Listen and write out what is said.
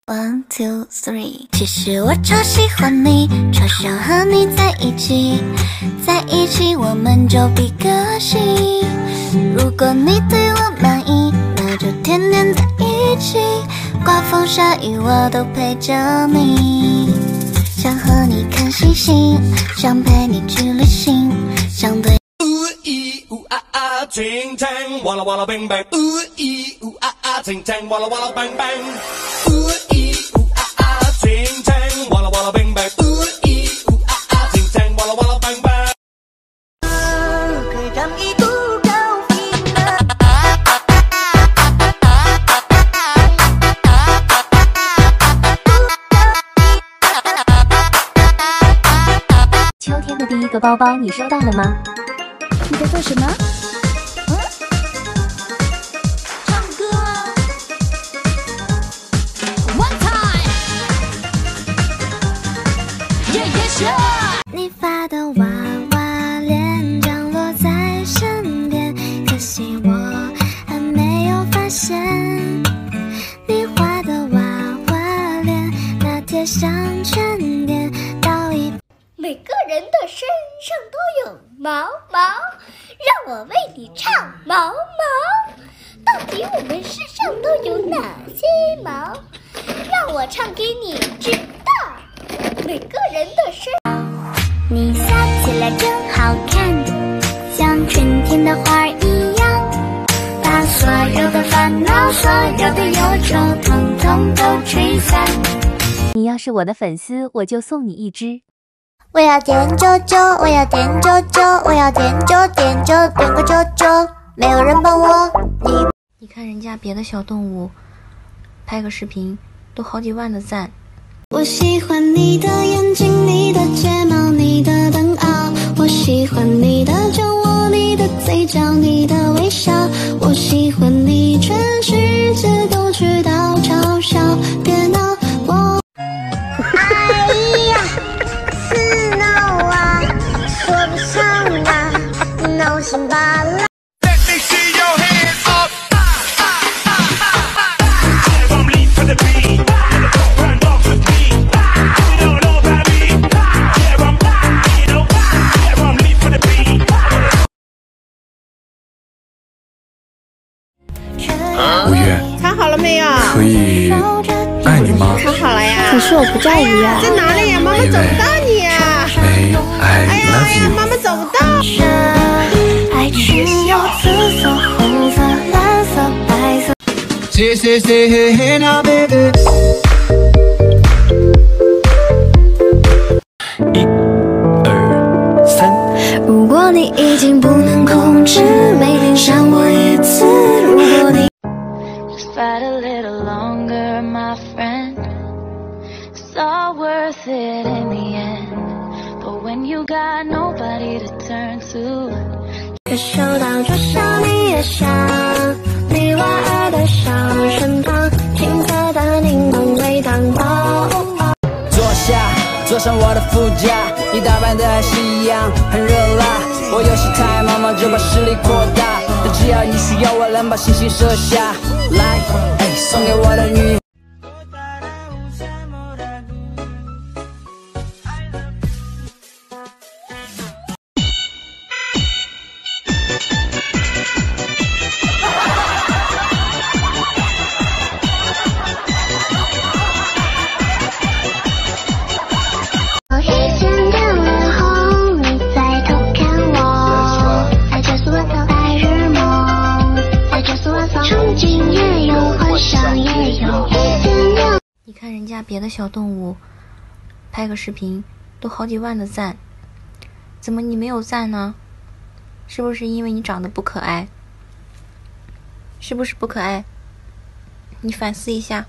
One two three， 其实我超喜欢你，超想和你在一起，在一起我们就比个心。如果你对我满意，那就天天在一起，刮风下雨我都陪着你。想和你看星星，想陪你去旅行，想对。 Ting tang, walla walla bang bang. Ting tang, walla walla bang bang. Ting tang, walla walla bang bang. Ting tang, walla walla bang bang. 秋天的第一个包包你收到了吗？ 你在做什么？唱歌啊 ！One time， yeah yeah sure。 你发的娃娃脸降落在身边，可惜我还没有发现。你画的娃娃脸，那贴上全点，到一。 每个人的身上都有毛毛，让我为你唱毛毛。到底我们身上都有哪些毛？让我唱给你知道。每个人的身， 你笑起来真好看，像春天的花一样，把所有的烦恼、所有的忧愁，统统都吹散。 你要是我的粉丝，我就送你一支。 我要点啾啾，我要点啾啾，我要点啾点啾点个啾啾，没有人帮我。 你看人家别的小动物，拍个视频都好几万的赞。 我喜欢你的眼睛，你的睫毛，你的灯傲，我喜欢你的酒窝，你的嘴角，你的微笑，我喜欢你，全世界都知道，嘲笑，别闹我。哎呀！闹心罢了。 五月， 看好了没有？ 可以爱你吗？ 看好了呀。 可是我不叫五月。 在哪里呀？妈妈找不到你呀。 May I love you？ 妈妈找不到。 爱情有紫色、红色、蓝色、白色。 Say now baby。1、2、3。 如果你已经不能控制，每天想我一次。如果你 Just fight a little longer, my friend. It's all worth it in the end. But when you got nobody to turn to. 感受到就像你也想，你莞尔的笑身旁，青涩的凝冻微荡到。 坐下，坐上我的副驾，你打扮的和夕阳，很热辣。我有时太忙忙就把视力扩大，但只要你需要，我能把星星射下来。送给我的女。 你看人家别的小动物，拍个视频都好几万的赞，怎么你没有赞呢？是不是因为你长得不可爱？是不是不可爱？你反思一下。